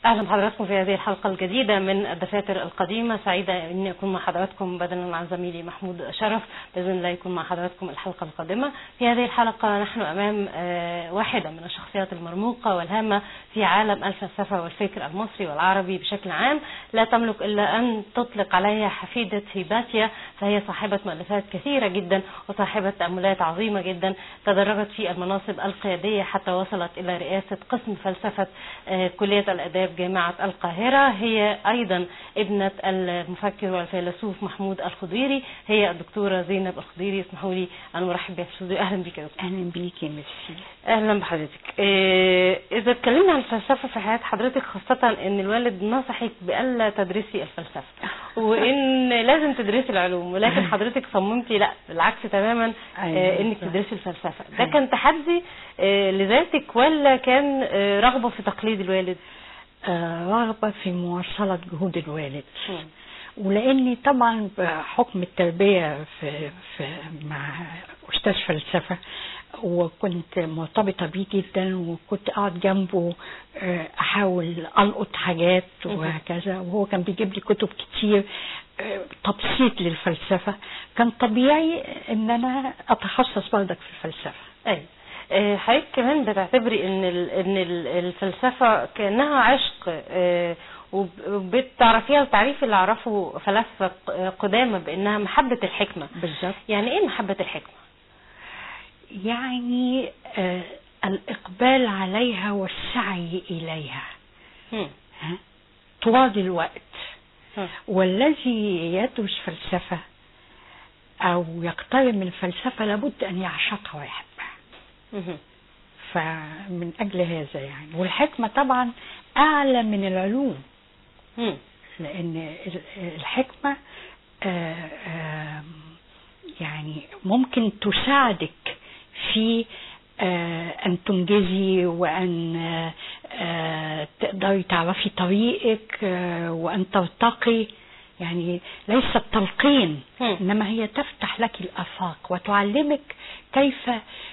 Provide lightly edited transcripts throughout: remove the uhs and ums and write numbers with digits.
أهلا بحضراتكم في هذه الحلقة الجديدة من الدفاتر القديمة. سعيدة أني أكون مع حضراتكم بدلا عن زميلي محمود شرف. بإذن الله يكون مع حضراتكم الحلقة القادمة. في هذه الحلقة نحن أمام واحدة من الشخصيات المرموقة والهامة في عالم الفلسفة والفكر المصري والعربي بشكل عام. لا تملك إلا أن تطلق عليها حفيدة هيباتيا، فهي صاحبة مؤلفات كثيرة جدا وصاحبة تأملات عظيمة جدا. تدرجت في المناصب القيادية حتى وصلت إلى رئاسة قسم فلسفة كلية الآداب جامعة القاهرة. هي أيضا ابنة المفكر والفيلسوف محمود الخضيري. هي الدكتورة زينب الخضيري. اسمحوا لي أن أرحب بها في الاستوديو. أهلا بك يا دكتور. أهلا بيك يا ميرسي. أهلا بحضرتك. إذا اتكلمنا عن الفلسفة في حياة حضرتك، خاصة أن الوالد نصحك بألا تدرسي الفلسفة وإن لازم تدرسي العلوم، ولكن حضرتك صممتي لا بالعكس تماما إنك تدرسي الفلسفة. ده كان تحدي لذاتك ولا كان رغبة في تقليد الوالد؟ رغبة في مواصلة جهود الوالد. ولأني طبعا بحكم التربية في مع أستاذ فلسفة، وكنت مرتبطة بيه جدا، وكنت أقعد جنبه أحاول ألقط حاجات وهكذا، وهو كان بيجيب لي كتب كتير تبسيط للفلسفة. كان طبيعي إن أنا أتخصص برضك في الفلسفة. أي حضرتك كمان بتعتبري ان الفلسفة كأنها عشق، وبتعرفيها التعريف اللي عرفه فلاسفة قدامى بأنها محبة الحكمة. بالظبط. يعني ايه محبة الحكمة؟ يعني الإقبال عليها والسعي إليها طوال الوقت. والذي يدرس فلسفة أو يقترب من الفلسفة لابد أن يعشقها ويحبها. فمن أجل هذا يعني، والحكمة طبعا أعلى من العلوم، لأن الحكمة يعني ممكن تساعدك في أن تنجزي، وأن تقدري تعرفي طريقك، وأن ترتقي. يعني ليس التلقين، إنما هي تفتح لك الآفاق وتعلمك كيف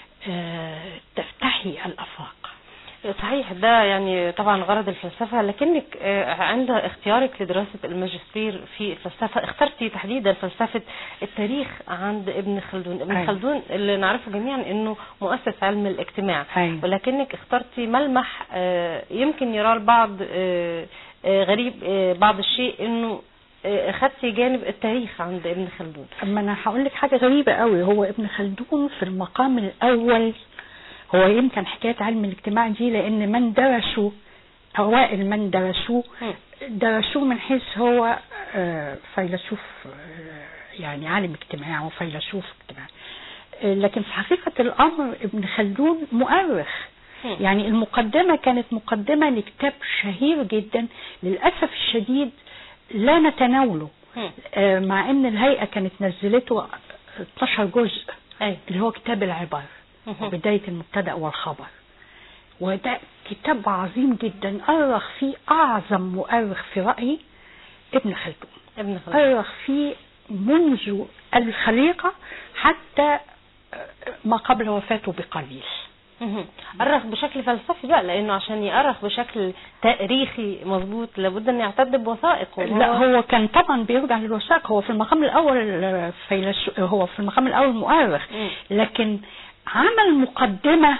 تفتحي الآفاق. صحيح، ده يعني طبعا غرض الفلسفة. لكنك عند اختيارك لدراسة الماجستير في الفلسفة اخترتي تحديدا فلسفة التاريخ عند ابن خلدون. ابن خلدون اللي نعرفه جميعا انه مؤسس علم الاجتماع، ولكنك اخترتي ملمح يمكن يرى البعض غريب بعض الشيء، انه اخذتي جانب التاريخ عند ابن خلدون. اما انا هقول لك حاجه غريبه قوي. هو ابن خلدون في المقام الاول، هو يمكن حكايه علم الاجتماع دي لان من درسوا، اوائل من درسوه من حيث هو فيلسوف، يعني عالم اجتماع وفيلسوف اجتماع. لكن في حقيقه الامر ابن خلدون مؤرخ. يعني المقدمه كانت مقدمه لكتاب شهير جدا، للاسف الشديد لا نتناوله، مع ان الهيئة كانت نزلته 12 جزء، اللي هو كتاب العبر وبداية المبتدأ والخبر. وده كتاب عظيم جدا أرخ فيه أعظم مؤرخ في رأيي ابن خلدون. أرخ فيه منذ الخليقة حتى ما قبل وفاته بقليل. أرخ بشكل فلسفي بقى، لأنه عشان يأرخ بشكل تاريخي مظبوط لابد أن يعتد بوثائق. لا، هو كان طبعا بيرجع للوثائق. هو في المقام الأول هو في المقام الأول مؤرخ، لكن عمل مقدمة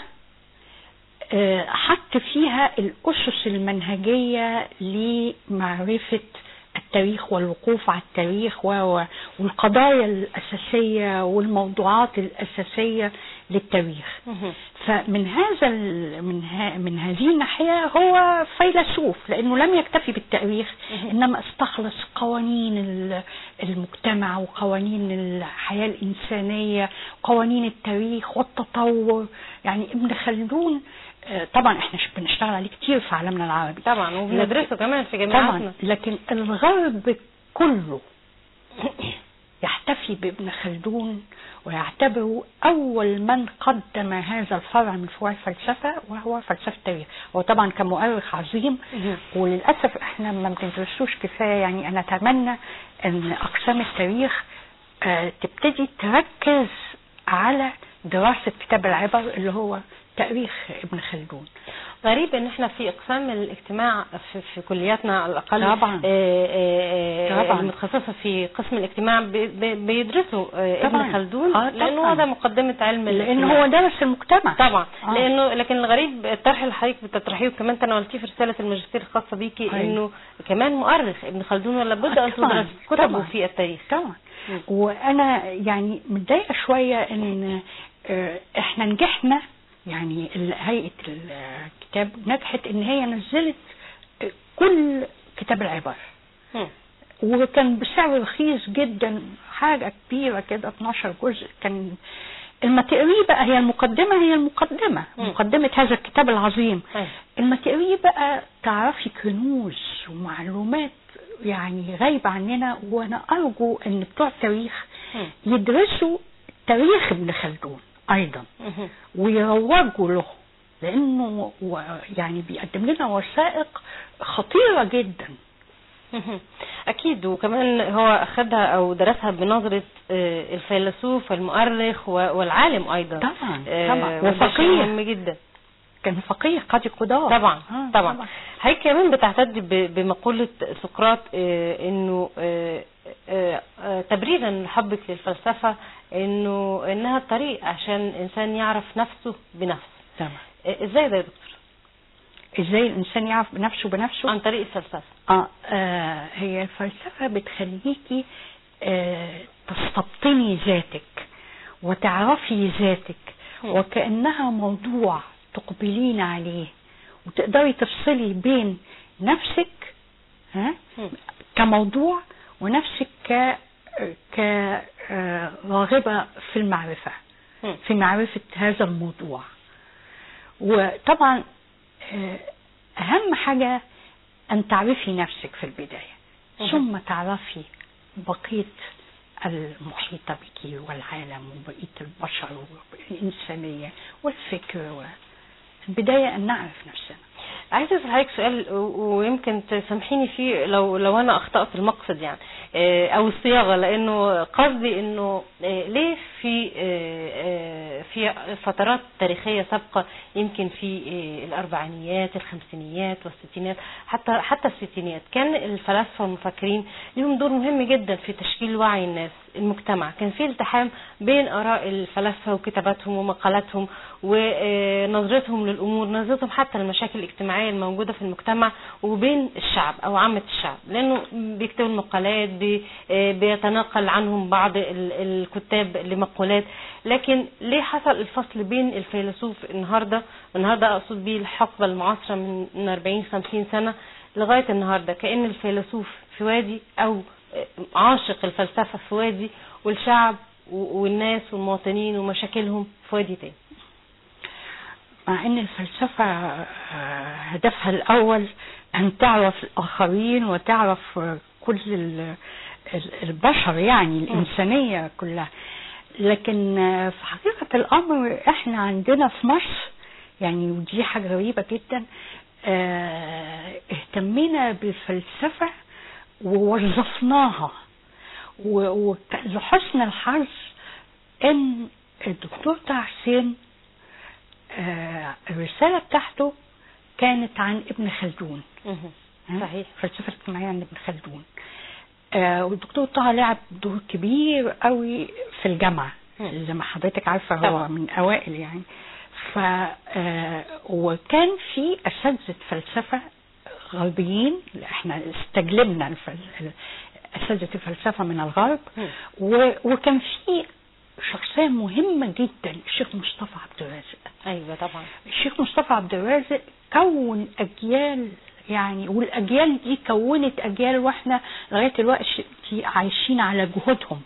حط فيها الأسس المنهجية لمعرفة التاريخ والوقوف على التاريخ والقضايا الأساسية والموضوعات الأساسية للتاريخ. فمن من هذه الناحية هو فيلسوف، لأنه لم يكتفي بالتاريخ، إنما استخلص قوانين المجتمع وقوانين الحياة الإنسانية وقوانين التاريخ والتطور. يعني ابن خلدون طبعا احنا بنشتغل عليه كتير في عالمنا العربي طبعا، وبندرسه كمان في جامعاتنا. لكن الغرب كله يحتفي بابن خلدون ويعتبره أول من قدم هذا الفرع من فروع الفلسفة، وهو فلسفة التاريخ. هو طبعا كان مؤرخ عظيم، وللأسف احنا ما بندرسوش كفاية. يعني أنا أتمنى أن أقسام التاريخ تبتدي تركز على دراسة كتاب العبر اللي هو تاريخ ابن خلدون. غريب ان احنا في اقسام الاجتماع في كلياتنا على الاقل طبعا المتخصصه في قسم الاجتماع بيدرسوا ابن خلدون، لانه هذا مقدمه علم لانه هو درس المجتمع طبعا. لكن الغريب الطرح اللي حضرتك بتطرحيه وكمان تناولتيه في رساله الماجستير الخاصه بيكي انه كمان مؤرخ ابن خلدون ولا بد ان تدرس كتبه في التاريخ. طبعا. وانا يعني متضايقه شويه ان احنا نجحنا، يعني هيئه الكتاب نجحت ان هي نزلت كل كتاب العبر وكان بسعر رخيص جدا، حاجه كبيره كده 12 جزء. كان الماتيريال بقى هي المقدمه مقدمه هذا الكتاب العظيم. الماتيريال بقى تعرفي كنوز ومعلومات يعني غايبه عننا، وانا ارجو ان بتوع التاريخ يدرسوا تاريخ ابن خلدون ايضا ويروجوا له، لانه يعني بيقدم لنا وثائق خطيره جدا. اكيد. وكمان هو اخذها او درسها بنظره الفيلسوف والمؤرخ والعالم ايضا. طبعا وفقيه مهم جدا، كان فقيه قاضي قضاء. طبعا. هي كمان بتعتد بمقوله سقراط انه تبريرا لحبك للفلسفه انها الطريق عشان الانسان يعرف نفسه بنفسه. طبعا. ازاي ده يا دكتور؟ ازاي الانسان يعرف بنفسه عن طريق الفلسفه. هي الفلسفه بتخليكي تستبطني ذاتك وتعرفي ذاتك وكأنها موضوع تقبلين عليه، وتقدري تفصلي بين نفسك كموضوع ونفسك كراغبة في المعرفة، في معرفة هذا الموضوع. وطبعا أهم حاجة أن تعرفي نفسك في البداية، ثم تعرفي بقية المحيطة بك والعالم وبقية البشر والإنسانية والفكر. البداية أن نعرف نفسنا. عايزة أسأل حضرتك سؤال ويمكن تسامحيني فيه لو أنا أخطأت المقصد يعني أو الصياغة، لأنه قصدي إنه ليه في فترات تاريخية سابقة، يمكن في الأربعينيات الخمسينيات والستينات حتى الستينيات، كان الفلاسفة والمفكرين لهم دور مهم جدا في تشكيل وعي الناس المجتمع. كان في التحام بين آراء الفلاسفة وكتاباتهم ومقالاتهم ونظرتهم للأمور، نظرتهم حتى المشاكل الاجتماعية الموجودة في المجتمع، وبين الشعب أو عامة الشعب، لأنه بيكتبوا المقالات بيتناقل عنهم بعض الكتاب لمقولات. لكن ليه حصل الفصل بين الفيلسوف النهاردة أقصد به الحقبة المعاصرة من 40-50 سنة لغاية النهاردة، كأن الفيلسوف في وادي أو عاشق الفلسفة في وادي، والشعب والناس والمواطنين ومشاكلهم في وادي تاني؟ مع ان الفلسفة هدفها الاول ان تعرف الاخرين وتعرف كل البشر، يعني الانسانية كلها. لكن في حقيقة الامر احنا عندنا في مصر يعني، ودي حاجة غريبة جدا، اهتمينا بالفلسفة ووظفناها، ولحسن الحظ ان الدكتور طه حسين الرسالة بتاعته كانت عن ابن خلدون. صحيح. فلسفة اجتماعية عن ابن خلدون. والدكتور طه لعب دور كبير قوي في الجامعة زي ما حضرتك عارفة، هو من اوائل يعني. وكان في اساتذة فلسفة غربيين، احنا استجلبنا اساتذة الفلسفة من الغرب، وكان في شخصية مهمة جدا الشيخ مصطفى عبد الرازق. ايوه طبعا. الشيخ مصطفى عبد الرازق كون اجيال يعني، والاجيال دي كونت اجيال، واحنا لغايه دلوقتي عايشين على جهودهم.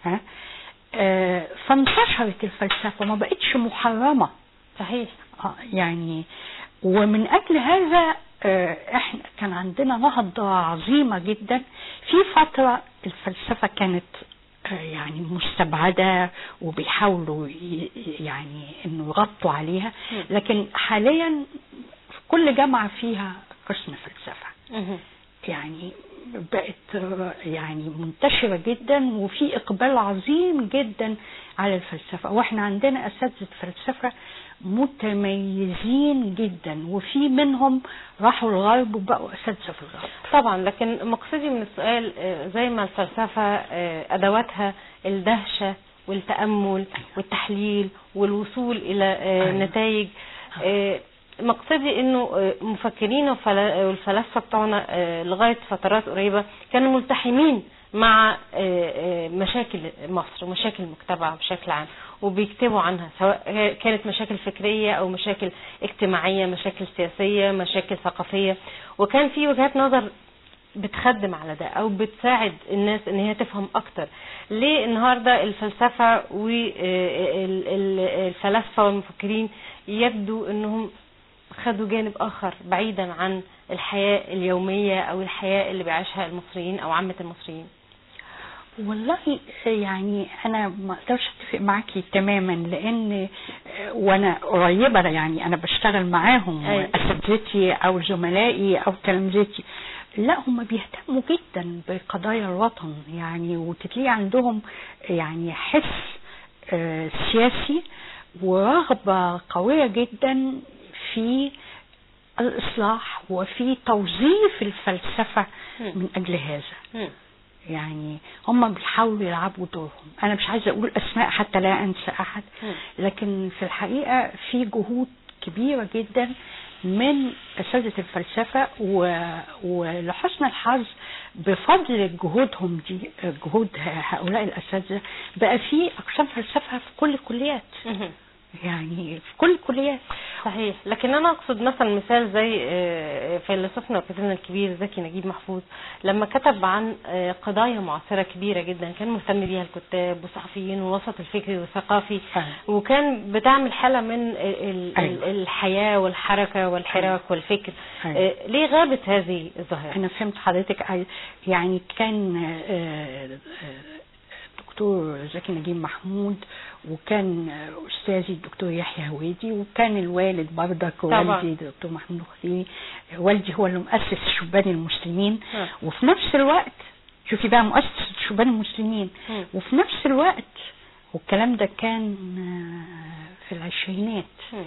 فانتشرت الفلسفه ما بقتش محرمه. صحيح. يعني ومن اجل هذا احنا كان عندنا نهضه عظيمه جدا. في فتره الفلسفه كانت يعني مستبعدة وبيحاولوا يعني انه يغطوا عليها، لكن حاليا كل جامعة فيها قسم فلسفة. يعني بقت يعني منتشرة جدا، وفي إقبال عظيم جدا على الفلسفة، واحنا عندنا أساتذة فلسفة متميزين جدا، وفي منهم راحوا الغرب وبقوا أساتذة في الغرب. طبعا، لكن مقصدي من السؤال زي ما الفلسفة أدواتها الدهشة والتأمل والتحليل والوصول إلى نتائج، مقصدي انه مفكرين والفلاسفه بتوعنا لغايه فترات قريبه كانوا ملتحمين مع مشاكل مصر ومشاكل المجتمع بشكل عام، وبيكتبوا عنها، سواء كانت مشاكل فكريه او مشاكل اجتماعيه، مشاكل سياسيه، مشاكل ثقافيه، وكان في وجهات نظر بتخدم على ده او بتساعد الناس ان هي تفهم اكتر. ليه النهارده الفلسفه والفلاسفه والمفكرين يبدو انهم خدوا جانب آخر بعيدا عن الحياة اليومية أو الحياة اللي بيعيشها المصريين أو عامة المصريين؟ والله يعني أنا ما أقدرش أتفق معاكي تماما، لأن وأنا قريبة يعني أنا بشتغل معاهم أساتذتي أو زملائي أو تلامذتي، لا هم بيهتموا جدا بقضايا الوطن يعني، وتلاقي عندهم يعني حس سياسي ورغبة قوية جدا في الإصلاح وفي توظيف الفلسفة من أجل هذا. يعني هم بيحاولوا يلعبوا دورهم. أنا مش عايزة أقول أسماء حتى لا أنسى أحد، لكن في الحقيقة في جهود كبيرة جدا من أساتذة الفلسفة، ولحسن الحظ بفضل جهودهم دي، جهود هؤلاء الأساتذة، بقى في أقسام فلسفة في كل الكليات، يعني في كل الكليات. صحيح. لكن انا اقصد مثلا مثال زي فيلسوفنا وكاتبنا الكبير زكي نجيب محفوظ، لما كتب عن قضايا معاصره كبيره جدا كان مهتم بيها الكتاب والصحفيين والوسط الفكري والثقافي، وكان بتعمل حاله من الحياه والحركه والحراك والفكر. ليه غابت هذه الظاهره؟ انا فهمت حضرتك. يعني كان دكتور زكي نجيب محمود، وكان أستاذي الدكتور يحيى هويدي، وكان الوالد برضك والدي الدكتور محمود الخليلي. والدي هو اللي مؤسس شبان المسلمين، وفي نفس الوقت شوفي بقى مؤسس شبان المسلمين، وفي نفس الوقت والكلام ده كان في العشرينات،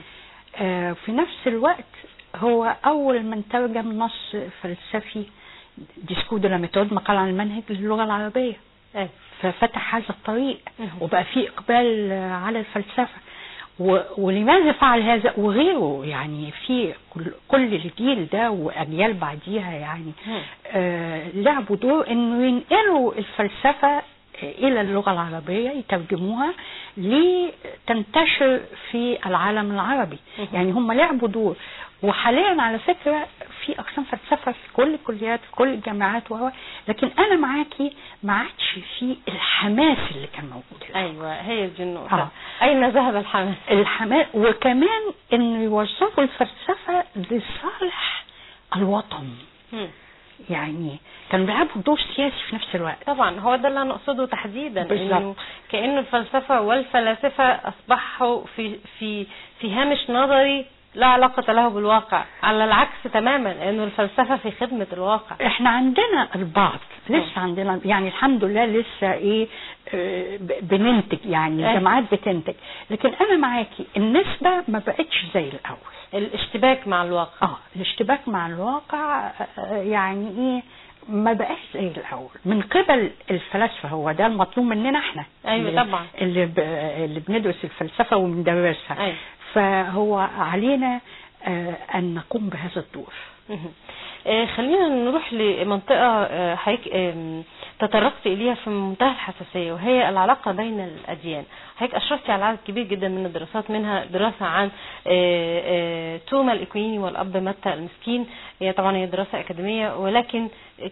في نفس الوقت هو أول من ترجم نص فلسفي ديسكور دو لا ميثود، مقال عن المنهج للغة العربية، ففتح هذا الطريق وبقى فيه إقبال على الفلسفة. ولماذا فعل هذا وغيره؟ يعني في كل الجيل ده وأجيال بعديها يعني لعبوا دور إنه ينقلوا الفلسفة إلى اللغة العربية، يترجموها لتنتشر في العالم العربي. يعني هم لعبوا دور. وحاليا على فكرة في أقسام فلسفة في كل الكليات في كل الجامعات لكن أنا معاكي ما عادش في الحماس اللي كان موجود. أيوة، هي دي النقطة. أين ذهب الحماس؟ وكمان إنه يوظفوا الفلسفة لصالح الوطن. يعني كانوا بيلعبوا دور سياسي في نفس الوقت. طبعا هو ده اللي انا اقصده تحديدا، إنه كأنه الفلسفة والفلاسفة اصبحوا في هامش نظري لا علاقة له بالواقع، على العكس تماما، لانه الفلسفة في خدمة الواقع. احنا عندنا البعض لسه عندنا يعني الحمد لله لسه بننتج، يعني الجامعات بتنتج، لكن انا معاكي النسبة ما بقتش زي الاول. الاشتباك مع الواقع، الاشتباك مع الواقع يعني ما بقاش زي الاول من قبل الفلاسفة. هو ده المطلوب مننا احنا. ايوه طبعا، اللي بندرس الفلسفة وبندرسها. أيوة. فهو علينا أن نقوم بهذا الدور. خلينا نروح لمنطقة حضرتك تطرقت إليها في منتهى الحساسية، وهي العلاقة بين الأديان. حضرتك أشرفتي على عدد كبير جدا من الدراسات، منها دراسة عن توما الإكويني والأب متى المسكين. هي طبعا هي دراسة أكاديمية، ولكن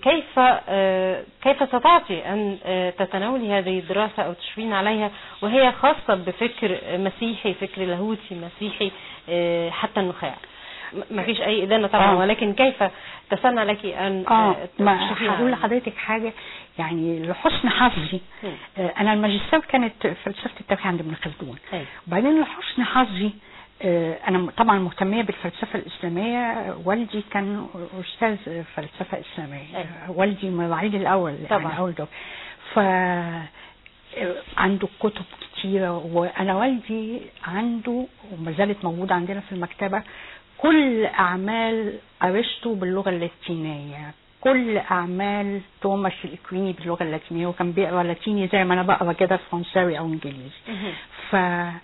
كيف استطعتي أن تتناولي هذه الدراسة أو تشرفين عليها وهي خاصة بفكر مسيحي، فكر لاهوتي مسيحي حتى النخاع؟ ما فيش أي إدانة طبعا، ولكن كيف تسنى لك أن تشرفين؟ هقول لحضرتك حاجة يعني لحسن حظي. أنا الماجستير كانت فلسفة التاريخ عند ابن خلدون، وبعدين لحسن حظي أنا طبعا مهتمية بالفلسفة الإسلامية. والدي كان أستاذ فلسفة إسلامية. والدي مراعيلي الأول طبعا. يعني أول دور. عنده كتب كتيرة، وأنا والدي عنده وما زالت موجودة عندنا في المكتبة كل أعمال أرسطو باللغة اللاتينية، كل أعمال توماس الإكويني باللغة اللاتينية، وكان بيقرأ لاتيني زي ما أنا بقرأ كده فرنساوي أو إنجليزي. ف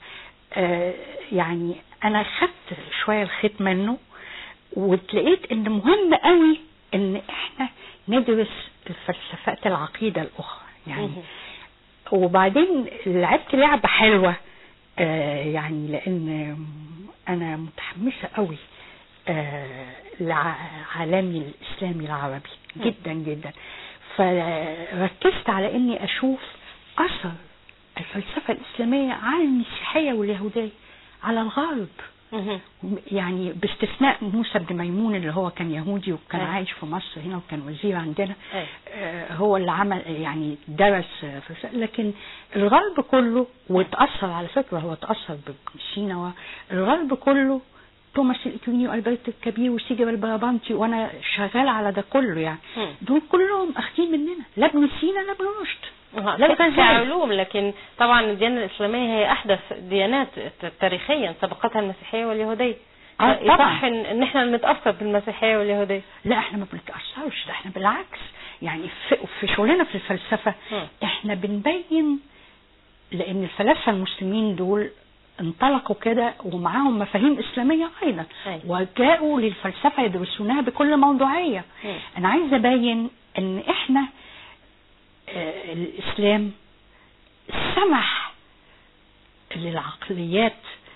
يعني أنا خدت شوية الخيط منه، وتلاقيت إن مهم قوي إن إحنا ندرس الفلسفات العقيدة الأخرى يعني. وبعدين لعبت لعبة حلوة يعني، لأن أنا متحمسة قوي لعالمي الإسلامي العربي جدا جدا. فركزت على إني أشوف أثر الفلسفة الإسلامية على المسيحية واليهودية على الغرب، يعني باستثناء موسى بن ميمون اللي هو كان يهودي وكان عايش في مصر هنا وكان وزير عندنا. هو اللي عمل يعني درس فلسفة، لكن الغرب كله واتأثر على فكرة، هو اتأثر بابن سينا، والغرب كله توماس الإكويني وألبرت الكبير وسيجر البرابنطي، وانا شغال على ده كله يعني. دول كلهم اخدين مننا، لا ابن سينا لا ابن رشد لا في علوم. لكن طبعا الديانة الإسلامية هي أحدث ديانات تاريخيا، سبقتها المسيحية واليهودية. صح ان احنا نتأثر بالمسيحية واليهودية؟ لا احنا ما بنتأثرش، ده احنا بالعكس يعني في شغلنا في الفلسفة احنا بنبين، لان الفلاسفة المسلمين دول انطلقوا كده ومعاهم مفاهيم إسلامية أيضا، وجاءوا للفلسفة يدرسونها بكل موضوعية. أنا عايزة أبين أن إحنا الإسلام سمح للعقليات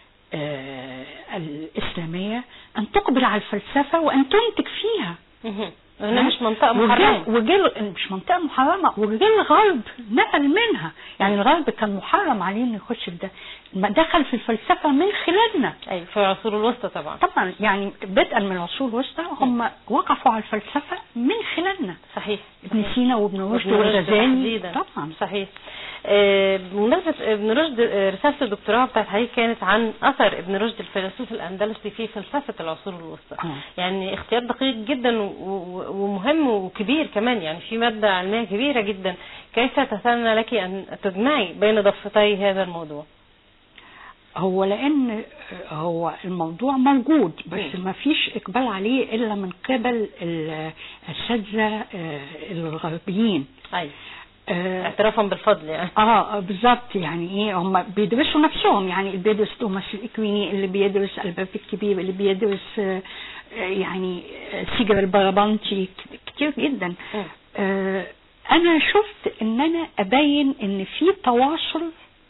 الإسلامية أن تقبل على الفلسفة وأن تنتج فيها. هنا مش منطقة محرمة، مش منطقة محرمة، وجه الغرب نقل منها. يعني الغرب كان محرم عليه انه يخش في ده، دخل في الفلسفة من خلالنا. اي في العصور الوسطى طبعا يعني بدءا من العصور الوسطى هم وقفوا على الفلسفة من خلالنا. صحيح. ابن سينا وابن رشد والغزالي طبعا. صحيح. بمناسبة ابن رشد، رسالة الدكتوراه بتاعت حضرتك كانت عن أثر ابن رشد الفيلسوف الأندلسي في فلسفة العصور الوسطى. يعني اختيار دقيق جدا ومهم وكبير كمان، يعني في مادة علمية كبيرة جدا. كيف تسنى لك أن تجمعي بين ضفتي هذا الموضوع؟ هو لأن هو الموضوع موجود، بس ما فيش إقبال عليه إلا من قبل الأساتذة الغربيين. اعترافا بالفضل يعني. بالظبط. يعني ايه، هم بيدرسوا نفسهم، يعني اللي بيدرس توماس الإكويني، اللي بيدرس ألبرت الكبير، اللي بيدرس يعني سيجر البرابنطي، كتير جدا. انا شفت ان انا ابين ان في تواصل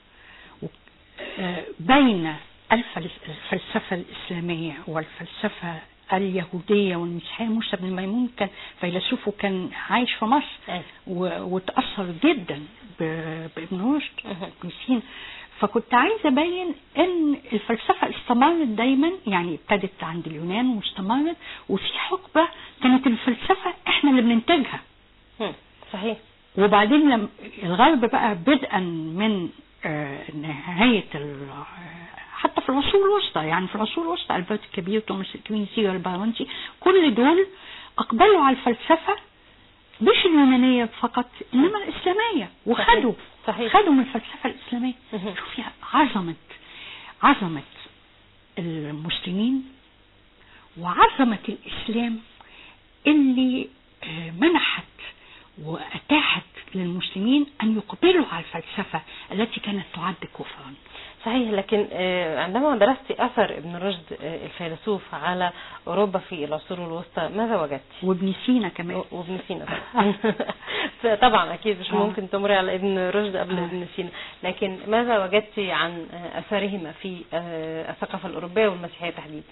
بين الفلسفة الإسلامية والفلسفة اليهودية والمسيحية. موسى بن ميمون كان فيلسوف وكان عايش في مصر وتأثر جدا بابن رشد بن سينا. فكنت عايزة أبين أن الفلسفة استمرت دايما، يعني ابتدت عند اليونان واستمرت، وفي حقبة كانت الفلسفة احنا اللي بننتجها. صحيح. وبعدين لما الغرب بقى بدءا من نهاية حتى في العصور الوسطى، يعني في العصور الوسطى ألبرت الكبير، توماس الإكويني، سيجر البرابنطي، كل دول أقبلوا على الفلسفة مش اليونانية فقط إنما الإسلامية، وخدوا خدوا من الفلسفة الإسلامية. شوفي عظمة المسلمين وعظمة الإسلام اللي منحت وأتاحت للمسلمين أن يقبلوا على الفلسفة التي كانت تعد كفرا. صحيح. لكن عندما درست أثر ابن رشد الفيلسوف على أوروبا في العصور الوسطى ماذا وجدت؟ وابن سينا كمان. وابن سينا طبعا. طبعا أكيد مش ممكن تمري على ابن رشد قبل ابن سينا، لكن ماذا وجدت عن أثرهما في الثقافة الأوروبية والمسيحية تحديدا؟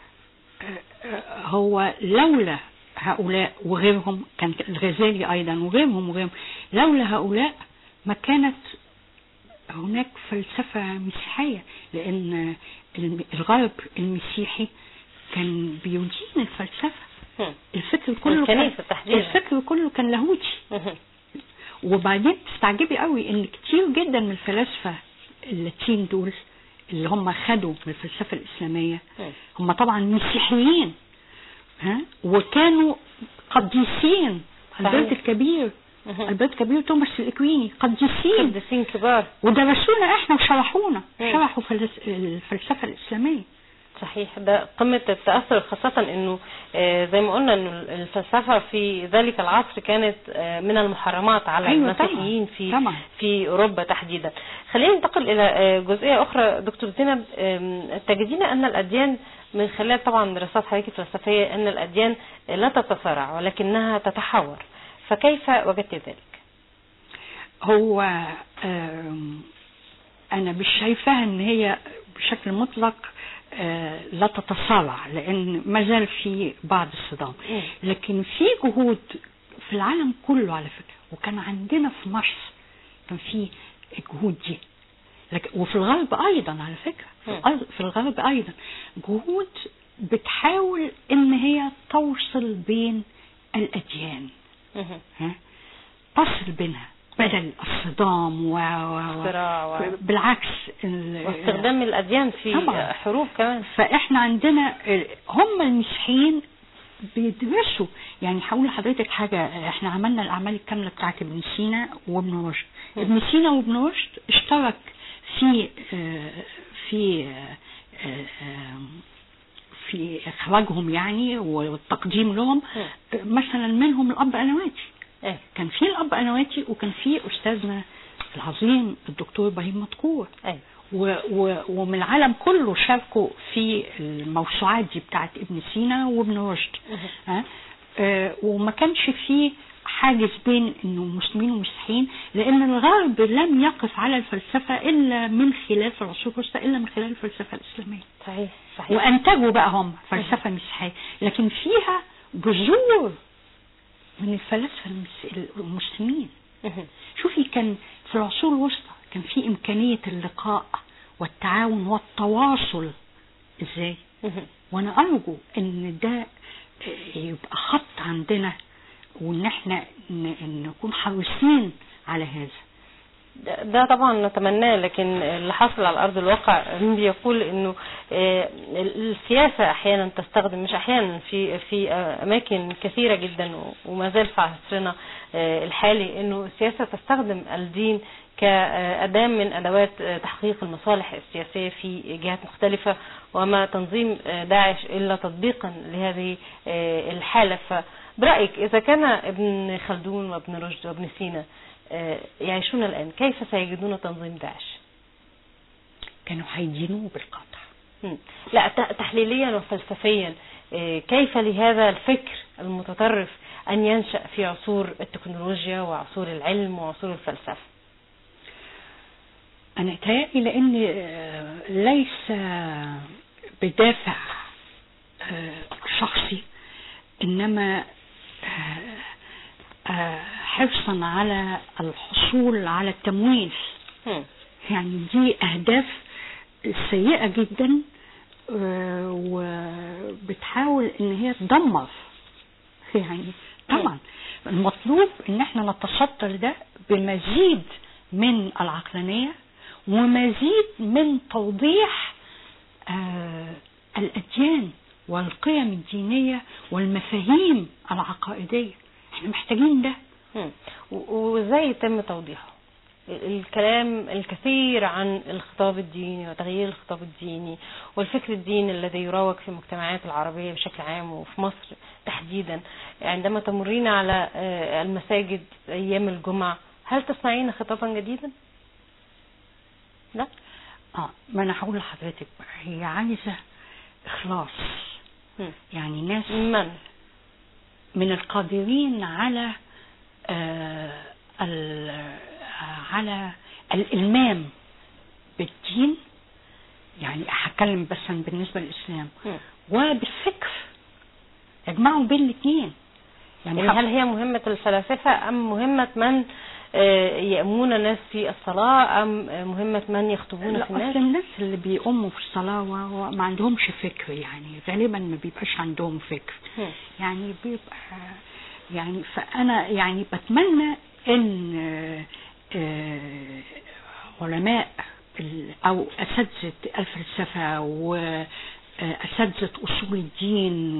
هو لولا هؤلاء وغيرهم، كان الغزالي أيضا وغيرهم، لولا هؤلاء ما كانت هناك فلسفة مسيحية، لأن الغرب المسيحي كان بيدين الفلسفة. الفكر كله كان لاهوتي. وبعدين تستعجبي قوي ان كتير جدا من الفلاسفة اللاتين دول اللي هم خدوا من الفلسفة الإسلامية هم طبعا مسيحيين، وكانوا قديسين. البيت الكبير، البيت الكبير توماس الإكويني قديسين كبار، ودرسونا احنا وشرحونا، شرحوا الفلسفة الإسلامية. صحيح، ده قمة التأثر، خاصة انه زي ما قلنا انه الفلسفة في ذلك العصر كانت من المحرمات على المسيحيين في اوروبا تحديدا. خلينا ننتقل الى جزئية اخرى دكتور زينب. تجدين ان الاديان من خلال طبعا دراسات حضرتك الفلسفية ان الاديان لا تتصارع ولكنها تتحور، فكيف وجدت ذلك؟ هو انا مش شايفاها ان هي بشكل مطلق لا تتصارع، لان ما زال في بعض الصدام، لكن في جهود في العالم كله على فكرة، وكان عندنا في مصر كان في الجهود دي، وفي الغرب ايضا على فكرة، في الغرب ايضا جهود بتحاول ان هي توصل بين الاديان، تصل بينها بدل الصدام بالعكس واستخدام الأديان في طبعا حروب كمان. فإحنا عندنا هم المسيحيين بيدرسوا، يعني هقول لحضرتك حاجة، إحنا عملنا الأعمال الكاملة بتاعت ابن سينا وابن رشد. ابن سينا وابن رشد اشترك في إخراجهم يعني والتقديم لهم. مثلا منهم الأب أنواتي، كان في الأب أنواتي، وكان في أستاذنا العظيم الدكتور إبراهيم مدكور، ومن العالم كله شاركوا في الموسوعات دي بتاعت ابن سينا وابن رشد. وما كانش فيه حاجز بين انه مسلمين ومسيحيين، لان الغرب لم يقف على الفلسفة الا من خلال في العصور الوسطى، الا من خلال الفلسفة الاسلامية. صحيح. وانتجوا بقى هم فلسفة مسيحية، لكن فيها جذور من الفلاسفة المسلمين. شوفي، كان في العصور الوسطى كان في إمكانية اللقاء والتعاون والتواصل إزاي، وأنا أرجو إن ده يبقى خط عندنا، وإن احنا نكون حريصين على هذا. ده طبعا نتمناه، لكن اللي حصل على أرض الواقع بيقول إنه السياسة أحيانا تستخدم، مش أحيانا، في أماكن كثيرة جدا وما زال في عصرنا الحالي، إنه السياسة تستخدم الدين كأداة من أدوات تحقيق المصالح السياسية في جهات مختلفة، وما تنظيم داعش إلا تطبيقا لهذه الحالة. فبرأيك إذا كان ابن خلدون وابن رشد وابن سينا يعيشون الآن، كيف سيجدون تنظيم داعش؟ كانوا هيدينوه بالقطع. لا، تحليليا وفلسفيا كيف لهذا الفكر المتطرف أن ينشأ في عصور التكنولوجيا وعصور العلم وعصور الفلسفة؟ أنا أتهيألي لأن ليس بدافع شخصي، إنما حرصا على الحصول على التمويل. يعني دي أهداف سيئة جدا، وبتحاول ان هي تدمر. يعني طبعا المطلوب ان احنا نتصدر ده بمزيد من العقلانية ومزيد من توضيح الأديان والقيم الدينية والمفاهيم العقائدية. احنا محتاجين ده. وازاي يتم توضيحه؟ الكلام الكثير عن الخطاب الديني وتغيير الخطاب الديني والفكر الديني الذي يروج في المجتمعات العربية بشكل عام وفي مصر تحديدا. عندما تمرين على المساجد أيام الجمعة، هل تسمعين خطابا جديدا؟ لا؟ ما أنا هقول لحضرتك، هي عايزة إخلاص. يعني ناس من القادرين على على الإلمام بالدين، يعني هتكلم بس بالنسبة للإسلام، وبالفكر، يجمعوا بين الاثنين. يعني هل هي مهمة الفلاسفة أم مهمة من يأمون الناس في الصلاة أم مهمة من يخطبون في الناس؟ الناس اللي بيقوموا في الصلاة وما عندهمش فكر، يعني غالبا ما بيبقاش عندهم فكر. يعني بيبقى يعني، فأنا يعني بتمنى ان علماء أو أساتذة الفلسفة وأساتذة أصول الدين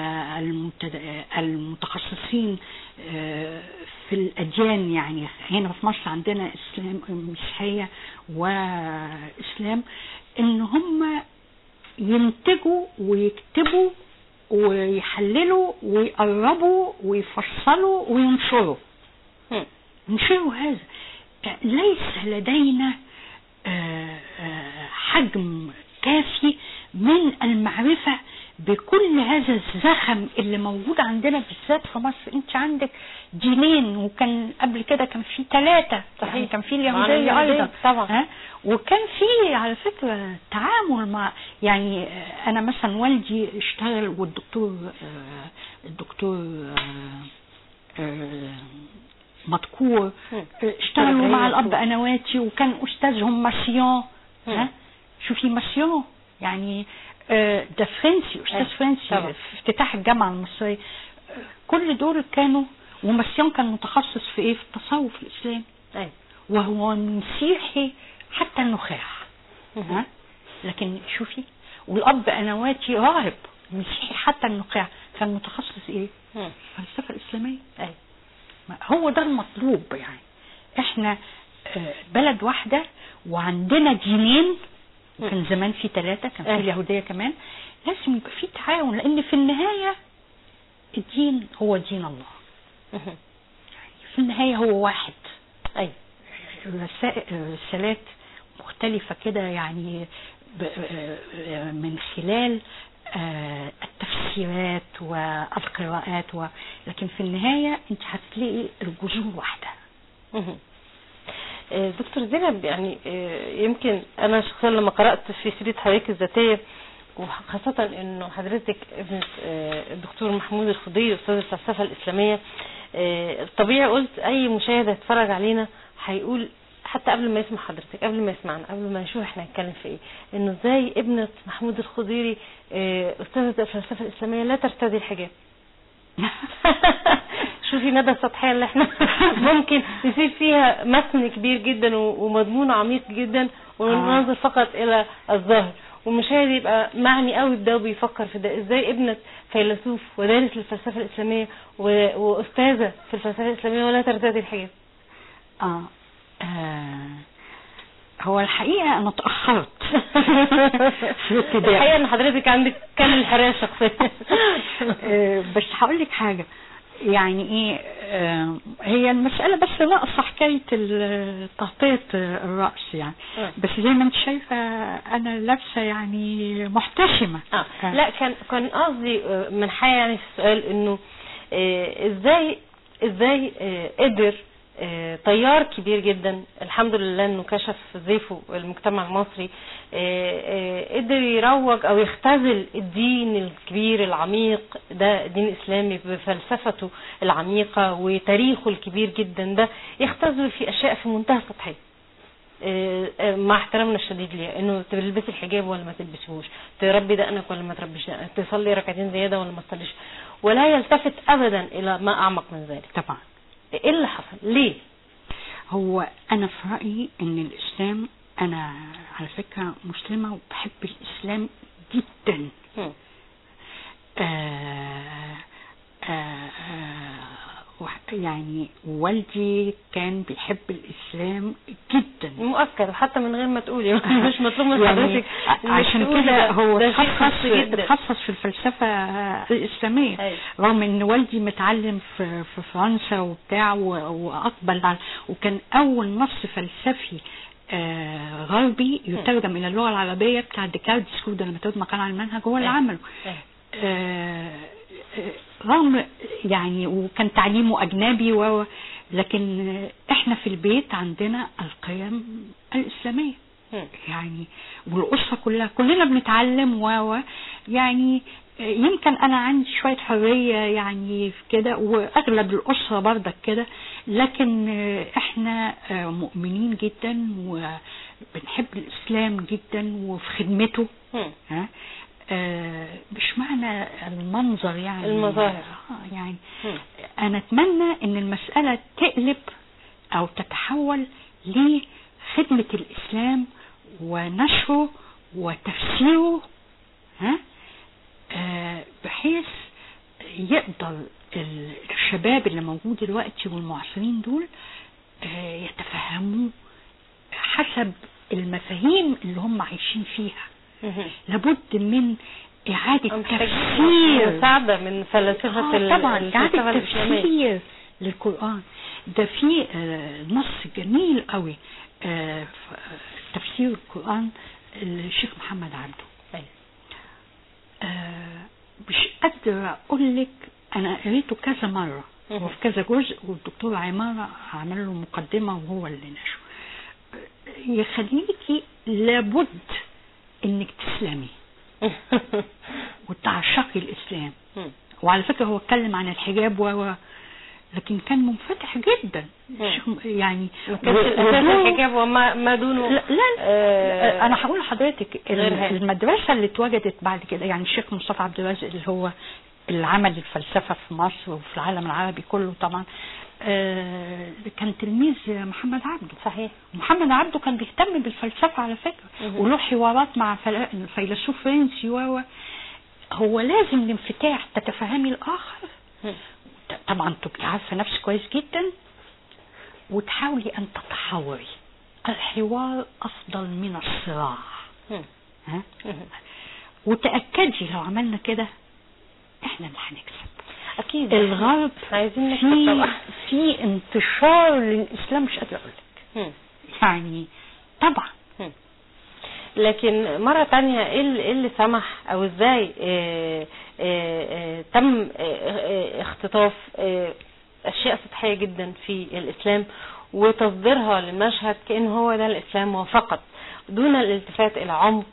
والمتخصصين في الأديان، يعني هنا في مصر عندنا إسلام مسيحية وإسلام، إن هم ينتجوا ويكتبوا ويحللوا ويقربوا ويفصلوا وينشروا. ننشروا هذا. ليس لدينا حجم كافي من المعرفة بكل هذا الزخم اللي موجود عندنا بالذات في مصر. انت عندك دينين، وكان قبل كده كان في 3، يعني كان في اليهودية ايضا طبعا، وكان في على فكرة تعامل مع، يعني انا مثلا والدي اشتغل، والدكتور مذكور اشتغلوا مع الاب انواتي، وكان استاذهم ماسيون. شوفي ماسيون يعني ده فرنسي، استاذ فرنسي في افتتاح الجامعه المصريه. كل دول كانوا، وماسيون كان متخصص في ايه؟ في التصوف الاسلامي، وهو مسيحي حتى النخاع. لكن شوفي، والاب انواتي راهب مسيحي حتى النخاع، كان متخصص ايه؟ الفلسفه الاسلاميه. هو ده المطلوب. يعني احنا بلد واحده وعندنا دينين، كان زمان في 3، كان في اليهودية كمان. لازم يبقى في تعاون، لأن في النهاية الدين هو دين الله. يعني في النهاية هو واحد. رسالات مختلفة كده، يعني من خلال التفسيرات والقراءات لكن في النهاية انت هتلاقي الجذور واحدة. دكتور زينب، يعني يمكن انا شخصيا لما قرأت في سيرة حضرتك الذاتية، وخاصة انه حضرتك ابن الدكتور محمود الخضيري استاذ الفلسفة الاسلامية، طبيعي قلت اي مشاهد هيتفرج علينا هيقول، حتى قبل ما يسمع حضرتك، قبل ما يسمعنا، قبل ما يشوف احنا هنتكلم في ايه، انه ازاي ابنة محمود الخضيري استاذة الفلسفة الاسلامية لا ترتدي الحجاب. شوفي مدى السطحية اللي احنا ممكن يصير فيها متن كبير جدا ومضمون عميق جدا، وننظر فقط الى الظاهر، والمشاهد يبقى معني قوي بده وبيفكر في ده. ازاي ابنة فيلسوف ودارس للفلسفة الاسلامية واستاذة في الفلسفة الاسلامية ولا ترتدي الحجاب؟ هو الحقيقة أنا تأخرت الحقيقة أن حضرتك عندك كامل الحرية الشخصية. بس هقول لك حاجة، يعني إيه، هي المسألة بس ناقصة حكاية تغطية الرأس يعني. بس زي ما أنت شايفة أنا لابسة يعني محتشمة. لا، كان قصدي من حاجة يعني في السؤال إنه إزاي قدر طيار كبير جدا، الحمد لله انه كشف زيفه المجتمع المصري، قدر يروج او يختزل الدين الكبير العميق ده، دين اسلامي بفلسفته العميقة وتاريخه الكبير جدا ده، يختزل في اشياء في منتهى السطحية، مع احترامنا الشديد ليها، انه تلبسي الحجاب ولا ما تلبسيهوش، تربي دقنك ولا ما تربيش دقنك، تصلي ركعتين زيادة ولا ما تصليش، ولا يلتفت ابدا الى ما اعمق من ذلك. طبعا. ايه اللي حصل؟ ليه؟ هو انا في رأيي ان الاسلام، انا على فكرة مسلمة وبحب الاسلام جدا. يعني والدي كان بيحب الاسلام جدا، مؤكد حتى من غير ما تقولي. مش مطلوب من حضرتك يعني عشان كده هو تخصص في الفلسفة الاسلامية. رغم ان والدي متعلم في فرنسا وبتاع، واقبل على، وكان اول نص فلسفي غربي يترجم الى اللغة العربية بتاع ديكارت سكود لما ترجم مقال عن المنهج هو اللي عمله. رغم يعني وكان تعليمه أجنبي لكن احنا في البيت عندنا القيم الإسلامية يعني، والأسرة كلنا بنتعلم يعني يمكن أنا عندي شوية حرية يعني في كده، وأغلب الأسرة برضك كده، لكن احنا مؤمنين جدا وبنحب الإسلام جدا وفي خدمته. مش معنى المنظر يعني المظاهر يعني. أنا أتمنى أن المسألة تقلب أو تتحول لخدمة الإسلام ونشره وتفسيره، بحيث يقدر الشباب اللي موجود دلوقتي والمعاصرين دول يتفهموا حسب المفاهيم اللي هم عايشين فيها. لابد من إعادة تفسير، مساعدة من فلسفة طبعا إعادة تفسير للقرآن. ده في نص جميل قوي تفسير القرآن الشيخ محمد عبده. مش قادرة أقول لك، أنا قريته كذا مرة وفي كذا جزء، والدكتور عمارة عمل له مقدمة وهو اللي نشره. يخليكي لابد إنك تسلمي وتعشقي الإسلام. وعلى فكرة هو اتكلم عن الحجاب لكن كان منفتح جدا. يعني الحجاب وما دونه. لا انا هقول لحضرتك المدرسه اللي اتوجدت بعد كده، يعني الشيخ مصطفى عبد الرازق اللي هو اللي عمل الفلسفه في مصر وفي العالم العربي كله طبعا، كان تلميذ محمد عبده. صحيح. محمد عبده كان بيهتم بالفلسفه على فكره، وله حوارات مع فيلسوف فرنسي. هو لازم الانفتاح، تتفهمي الاخر، طبعا تبقي عارفه نفسك كويس جدا، وتحاولي ان تتحاوري. الحوار افضل من الصراع. وتاكدي لو عملنا كده احنا اللي هنكسب. اكيد الغرب عايزين نكسب في انتشار للاسلام، مش قادره اقول لك يعني طبعا. لكن مرة تانية ايه اللي سمح او ازاي تم اختطاف اشياء سطحية جدا في الاسلام وتصديرها للمشهد كأن هو ده الاسلام وفقط، دون الالتفات الى عمق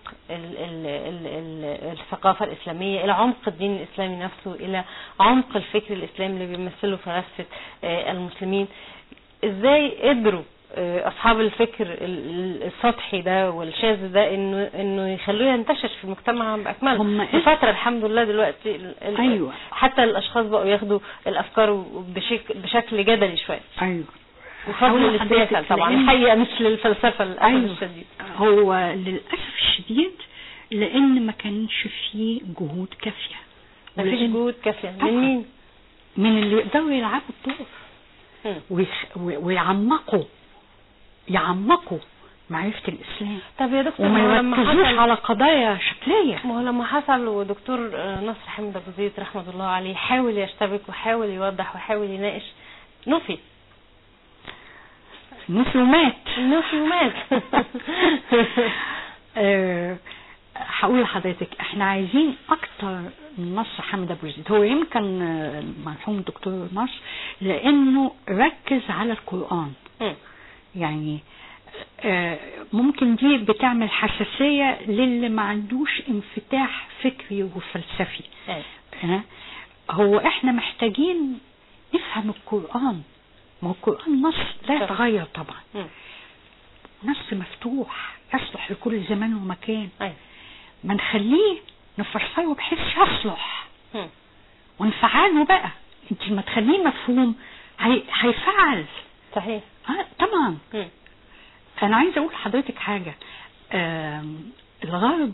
الثقافة الاسلامية، الى عمق الدين الاسلامي نفسه، الى عمق الفكر الاسلامي اللي بيمثله فلسفة المسلمين. ازاي قدروا اصحاب الفكر السطحي ده والشاذ ده انه يخلوه ينتشر في المجتمع باكمله بفتره؟ الحمد لله دلوقتي أيوة. حتى الاشخاص بقوا ياخدوا الافكار بشكل جدلي شويه. ايوه، وفضل للسياسه طبعا الحقيقه مش للفلسفه للاسف. أيوة. الشديد هو للاسف الشديد لان ما كانش فيه جهود كافيه. ما فيش جهود كافيه من مين؟ من اللي يقدروا يلعبوا الدور ويعمقوا معرفة الإسلام. طب يا دكتور، وما يركزوش على قضايا شكلية. ما هو لما حصل ودكتور نصر حمد أبو زيد رحمة الله عليه حاول يشتبك وحاول يوضح وحاول يناقش، نفي ومات. هقول لحضرتك احنا عايزين اكتر من نصر حمد ابو زيد. هو يمكن مرحوم الدكتور نصر لانه ركز على القرآن. يعني ممكن دي بتعمل حساسية للي ما عندوش انفتاح فكري وفلسفي. هو احنا محتاجين نفهم القرآن. ما هو القرآن نص لا يتغير طبعا، نص مفتوح يصلح لكل زمان ومكان. ما نخليه نفسره بحيث يصلح ونفعله بقى. انت ما تخليه مفهوم هيفعل. صحيح. طبعا. انا عايزه اقول لحضرتك حاجه. الغرب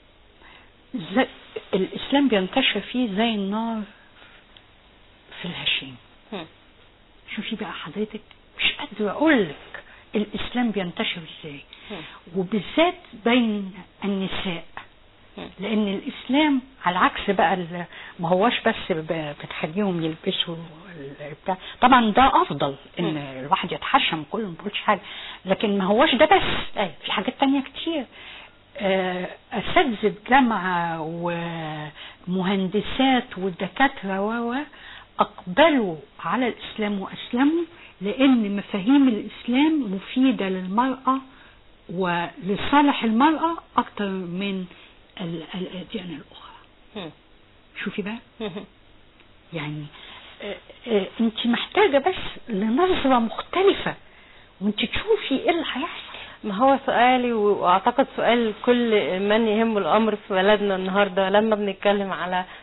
الاسلام بينتشر فيه زي النار في الهشيم. شوفي بقى حضرتك، مش قادره اقول لك الاسلام بينتشر ازاي، وبالذات بين النساء. لان الاسلام على العكس بقى ما هوش بس بتخليهم يلبسوا بتاع. طبعا ده افضل ان الواحد يتحشم كله، ما بقولش حاجه، لكن ما هوش ده بس. في حاجات تانية كتير. اساتذه جامعه ومهندسات ودكاتره اقبلوا على الاسلام واسلموا لان مفاهيم الاسلام مفيده للمراه ولصالح المراه اكتر من الاديان الاخرى. شوفي بقى، يعني انت محتاجه بس لنظره مختلفه وانت تشوفي ايه اللي هيحصل. ما هو سؤالي واعتقد سؤال كل من يهمه الامر في بلدنا النهارده لما بنتكلم على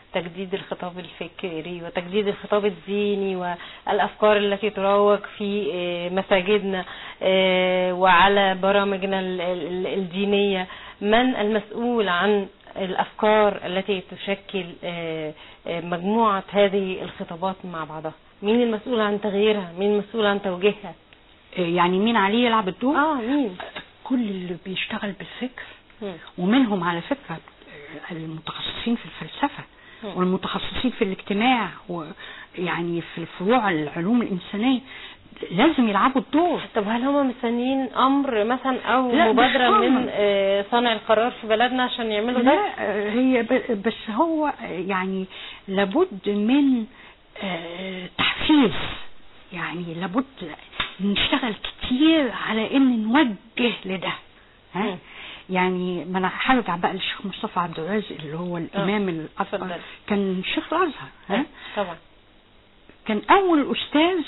تجديد الخطاب الفكري وتجديد الخطاب الديني والأفكار التي تروج في مساجدنا وعلى برامجنا الدينية، من المسؤول عن الأفكار التي تشكل مجموعة هذه الخطابات مع بعضها؟ مين المسؤول عن تغييرها؟ مين المسؤول عن توجيهها؟ يعني مين عليه يلعب الدور؟ مين؟ كل اللي بيشتغل بالفكر، ومنهم على فكرة المتخصصين في الفلسفة والمتخصصين في الاجتماع، ويعني في الفروع العلوم الإنسانية لازم يلعبوا الدور. طب هل هم مستنيين امر مثلا او مبادرة من صانع القرار في بلدنا عشان يعملوا ده؟ لا، هي بس هو يعني لابد من تحفيز، يعني لابد نشتغل كتير على ان نوجه لده. يعني ما انا هرجع بقى للشيخ مصطفى عبد الرازق اللي هو الامام الاكبر، كان شيخ الازهر. طبعا كان اول استاذ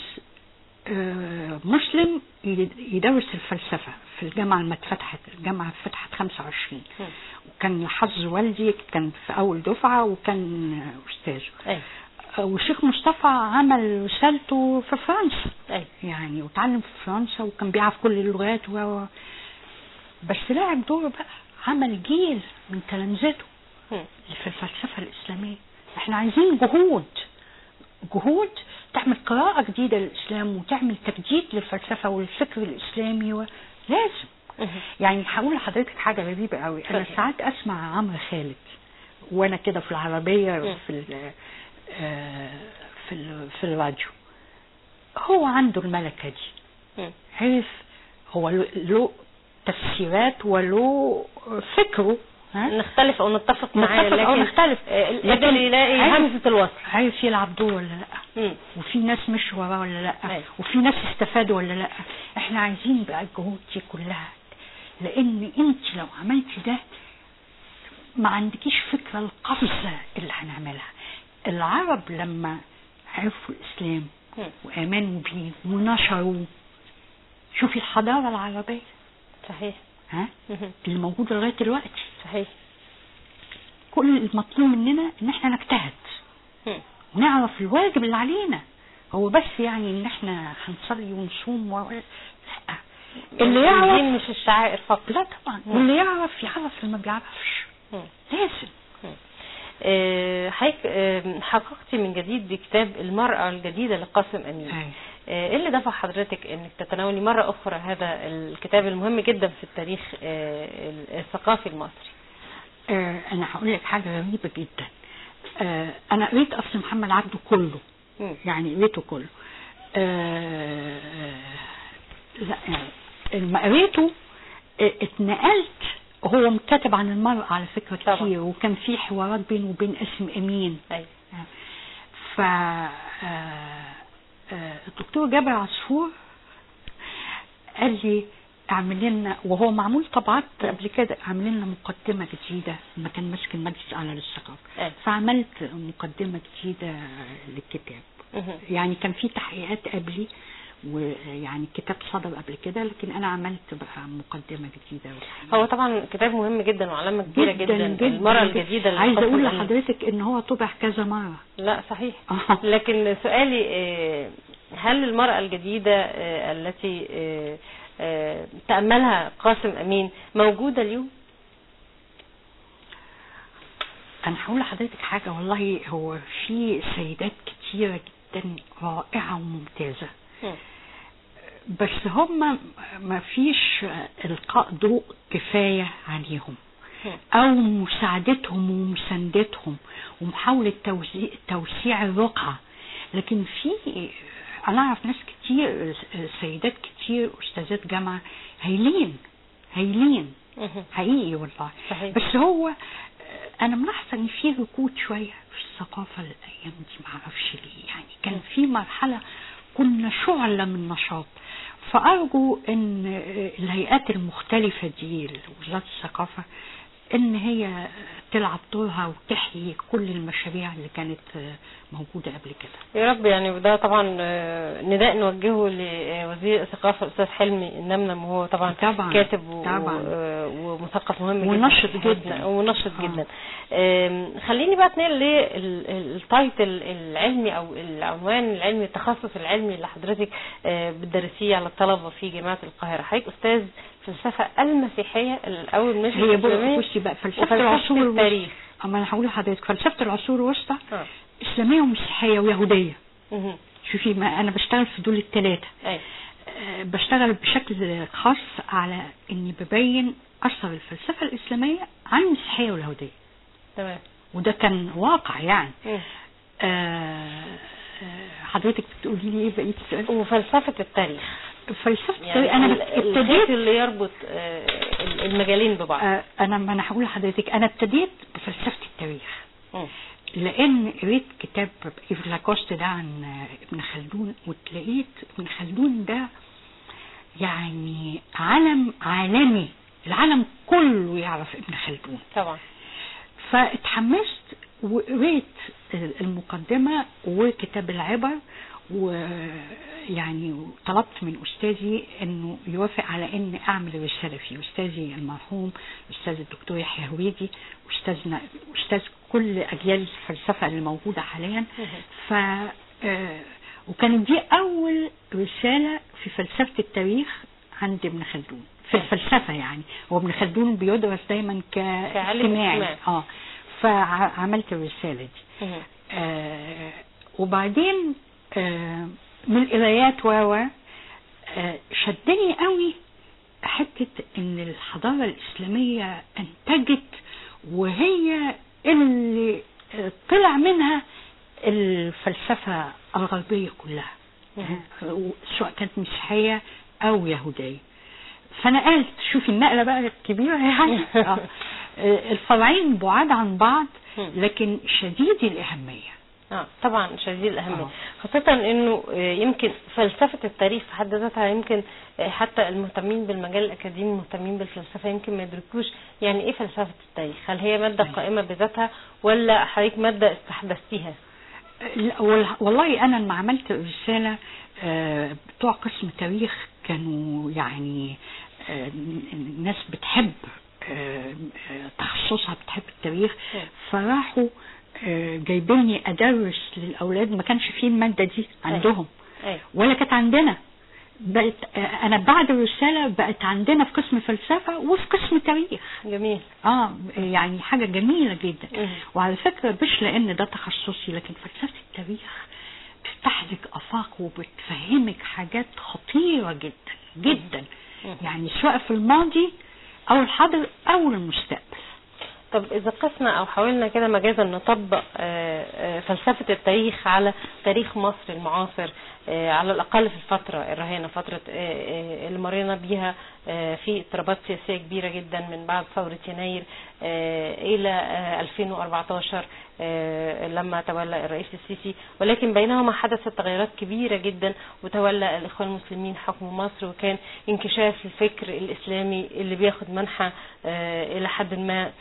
مسلم يدرس الفلسفة في الجامعة لما اتفتحت. الجامعة فتحت 25، وكان حظ والدي كان في أول دفعة وكان أستاذ. والشيخ مصطفى عمل رسالته في فرنسا، يعني وتعلم في فرنسا وكان بيعرف كل اللغات بس لعب دور بقى، عمل جيل من تلامذته في الفلسفة الإسلامية. احنا عايزين جهود تعمل قراءة جديدة للإسلام وتعمل تجديد للفلسفة والفكر الإسلامي، لازم. يعني هقول لحضرتك حاجة غريبة قوي، أنا ساعات أسمع عمرو خالد وأنا كده في العربية في الراديو. هو عنده الملكة دي، عارف هو له تفسيرات وله فكره، نختلف او نتفق معاه، لكن لكن يلاقي همزة الوصل، عارف يلعب دور ولا لا، وفي ناس مش وراه ولا لا، وفي ناس استفادوا ولا لا. احنا عايزين بقى الجهود دي كلها، لان انت لو عملتي ده ما عندكيش فكرة القفزة اللي هنعملها. العرب لما عرفوا الاسلام وامنوا بيه ونشروا، شوفي الحضارة العربية صحيح اللي موجودة لغاية دلوقتي. صحيح. كل المطلوب مننا ان احنا نجتهد ونعرف الواجب اللي علينا، هو بس يعني ان احنا هنصلي ونصوم لا، اللي يعرف مش الشعائر فقط، لا طبعا، واللي يعرف اللي ما بيعرفش لازم. حققتي من جديد بكتاب المرأة الجديدة لقاسم أمين. ايه اللي دفع حضرتك انك تتناولي مرة اخرى هذا الكتاب المهم جدا في التاريخ الثقافي المصري؟ انا هقول لك حاجة غريبة جدا. انا قريت اصل محمد عبده كله، يعني قريته كله. لا يعني لما قريته اتنقلت، هو مكتب عن المرأة على فكرة كتير طبعا. وكان في حوارات بينه وبين قاسم أمين. ف الدكتور جابر عصفور قال لي اعمل لنا، وهو معمول طبعات قبل كده، اعمل لنا مقدمة جديدة لما كان ماسك المجلس الأعلى للثقافة. فعملت مقدمة جديدة للكتاب. يعني كان في تحقيقات قبلي، ويعني الكتاب صدر قبل كده، لكن انا عملت بقى مقدمة جديدة. هو طبعا كتاب مهم جدا وعلامة كبيرة جدا المرأة الجديدة. عايزة اقول لحضرتك ان هو طبع كذا مرة. لا صحيح. لكن سؤالي، هل المرأة الجديدة التي تأملها قاسم أمين موجودة اليوم؟ انا هقول لحضرتك حاجة، والله هو في سيدات كتيرة جدا رائعة وممتازة، بس هم ما فيش إلقاء ضوء كفاية عليهم، أو مساعدتهم ومساندتهم ومحاولة توسيع الرقعة. لكن في أنا أعرف ناس كتير، سيدات كتير أستاذات جامعة هايلين حقيقي والله. صحيح. بس هو أنا ملاحظة إن في ركود شوية في الثقافة الأيام دي، معرفش ليه. يعني كان في مرحلة كنا شعلة من نشاط، فأرجو أن الهيئات المختلفة دي، وزارة الثقافة، ان هي تلعب دورها وتحيي كل المشاريع اللي كانت موجودة قبل كده. يا رب. يعني وده طبعا نداء نوجهه لوزير الثقافة الأستاذ حلمي النمنم، وهو طبعا كاتب ومثقف مهم ونشط جدا ونشط جدا. خليني بقى اتنقل للتايتل العلمي او العنوان العلمي، التخصص العلمي اللي حضرتك بتدرسيه على الطلبة في جامعة القاهرة. حضرتك أستاذ فلسفة المسيحية الأول، مش هي بصي بقى فلسفة العصور والتاريخ. اما انا هقول لحضرتك فلسفة العصور الوسطى إسلامية ومسيحية ويهودية. شوفي، ما أنا بشتغل في دول الثلاثة. بشتغل بشكل خاص على إني ببين أثر الفلسفة الإسلامية عن المسيحية واليهودية. تمام. وده كان واقع يعني. حضرتك بتقولي لي إيه بقية السؤال؟ وفلسفة التاريخ. فلسفة التاريخ أنا ابتديت اللي يربط المجالين ببعض. أنا هقول لحضرتك أنا ابتديت بفلسفة التاريخ. لان قريت كتاب لاكوست ده عن ابن خلدون، وتلاقيت ابن خلدون ده يعني علم عالمي، العالم كله يعرف ابن خلدون طبعا. فاتحمست وقريت المقدمة وكتاب العبر، ويعني طلبت من أستاذي أنه يوافق على أن أعمل رسالة فيه. أستاذي المرحوم أستاذ الدكتور يحيى هويدي، أستاذ كل أجيال الفلسفة اللي موجودة حاليا. وكانت دي أول رسالة في فلسفة التاريخ عند ابن خلدون في الفلسفة. يعني هو ابن خلدون بيدرس دايما كاجتماعي. فعملت الرسالة دي. وبعدين من القرايات شدني قوي حتة ان الحضارة الإسلامية انتجت، وهي اللي طلع منها الفلسفة الغربية كلها، سواء كانت مسيحية او يهودية. فنقلت، شوفي النقلة بقى الكبيرة يعني. الفرعين بعاد عن بعض لكن شديد الأهمية. طبعا شديد الأهمية. خاصة انه يمكن فلسفة التاريخ في حد ذاتها، يمكن حتى المهتمين بالمجال الأكاديمي المهتمين بالفلسفة يمكن ما يدركوش يعني ايه فلسفة التاريخ. هل هي مادة قائمة بذاتها ولا حضرتك مادة استحدثتيها؟ والله انا لما عملت الرسالة بتوع قسم تاريخ كانوا يعني ناس بتحب تخصصها، بتحب التاريخ، فراحوا جايبيني ادرس للاولاد. ما كانش فيه المادة دي عندهم ولا كانت عندنا. بقت انا بعد الرسالة بقت عندنا في قسم فلسفة وفي قسم تاريخ. جميل. يعني حاجة جميلة جدا. وعلى فكرة مش لان ده تخصصي، لكن فلسفة التاريخ بتفتح لك افاق وبتفهمك حاجات خطيرة جدا جدا، يعني سواء في الماضي او الحاضر او المستقبل. طب إذا قسنا أو حاولنا كده مجازا نطبق فلسفة التاريخ على تاريخ مصر المعاصر، على الأقل في الفترة الرهينة، فترة اللي مرينا بيها في اضطرابات سياسية كبيرة جدا من بعد ثورة يناير إلى 2014 لما تولى الرئيس السيسي، ولكن بينهما حدثت تغيرات كبيرة جدا، وتولى الإخوان المسلمين حكم مصر، وكان انكشاف الفكر الإسلامي اللي بياخد منحى إلى حد ما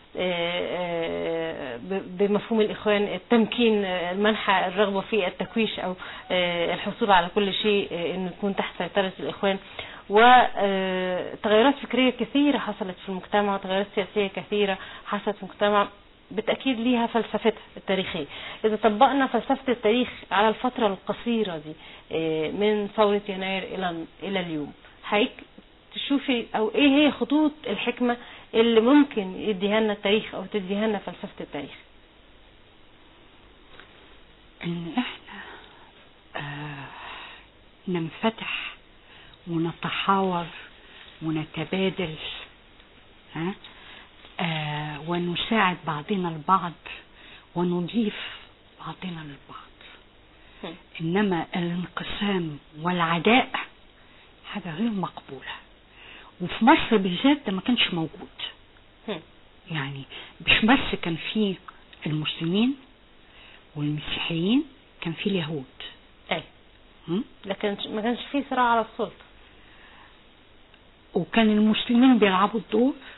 بمفهوم الإخوان التمكين، المنحى الرغبة في التكويش أو الحصول على كل شيء إنه يكون تحت سيطرة الإخوان. وتغيرات فكرية كثيرة حصلت في المجتمع، وتغيرات سياسية كثيرة حصلت في المجتمع بالتأكيد ليها فلسفتها التاريخية. إذا طبقنا فلسفة التاريخ على الفترة القصيرة دي من ثورة يناير إلى اليوم، هيك تشوفي أو إيه هي خطوط الحكمة اللي ممكن يديها لنا التاريخ أو تديها لنا فلسفة التاريخ؟ إن إحنا ننفتح ونتحاور ونتبادل، ونساعد بعضنا البعض ونضيف بعضنا للبعض. إنما الانقسام والعداء حاجة غير مقبولة، وفي مصر بالذات ده ما كانش موجود. يعني مش بس كان فيه المسلمين والمسيحيين، كان فيه اليهود. لكن ما كانش فيه صراع على السلطة، وكان المسلمين بيلعبوا الدور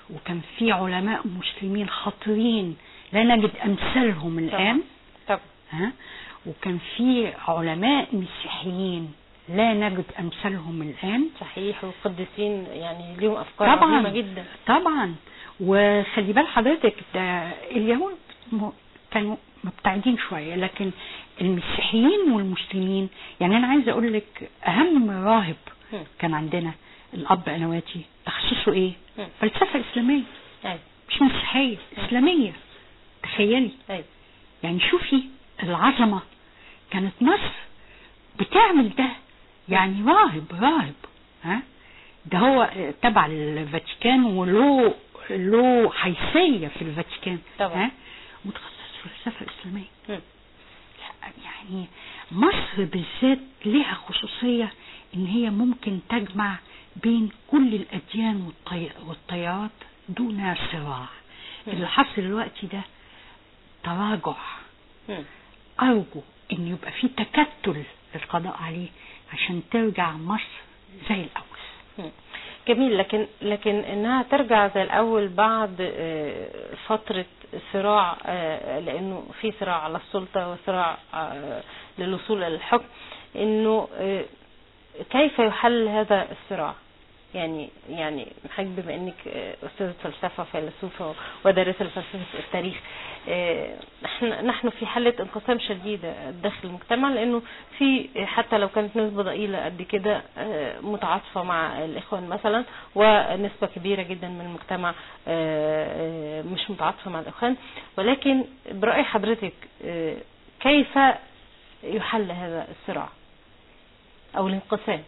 وكان في علماء مسلمين خطيرين لا نجد امثالهم الان. طبعا. ها، وكان في علماء مسيحيين لا نجد امثالهم الان. صحيح، والقديسين يعني ليهم افكار عظيمه جدا. طبعا. وخلي بال حضرتك ده اليهود كانوا مبتعدين شويه، لكن المسيحيين والمسلمين، يعني انا عايزه اقول لك اهم راهب كان عندنا الاب انواتي، تخصصه ايه؟ فلسفه اسلاميه. مش مسيحيه، اسلاميه. تخيلي. يعني شوفي العظمه، كانت مصر بتعمل ده. يعني راهب ها، ده هو تبع الفاتيكان وله حيثيه في الفاتيكان طبعا. ها، متخصص في الفلسفه الاسلاميه. يعني مصر بالذات لها خصوصية ان هي ممكن تجمع بين كل الاديان والتيارات دون صراع. اللي حصل دلوقتي ده تراجع. ارجو ان يبقى في تكتل للقضاء عليه عشان ترجع مصر زي الاول. جميل. لكن انها ترجع زي الاول بعد فترة صراع، لانه في صراع على السلطة وصراع للوصول الى الحكم، انه كيف يحل هذا الصراع؟ يعني حضرتك بما انك استاذة فلسفة فيلسوفة ودارسة لفلسفة التاريخ، نحن في حالة انقسام شديدة داخل المجتمع، لانه في حتى لو كانت نسبة ضئيلة قد كده متعاطفة مع الاخوان مثلا، ونسبة كبيرة جدا من المجتمع مش متعاطفة مع الاخوان. ولكن برأي حضرتك كيف يحل هذا الصراع او الانقسام؟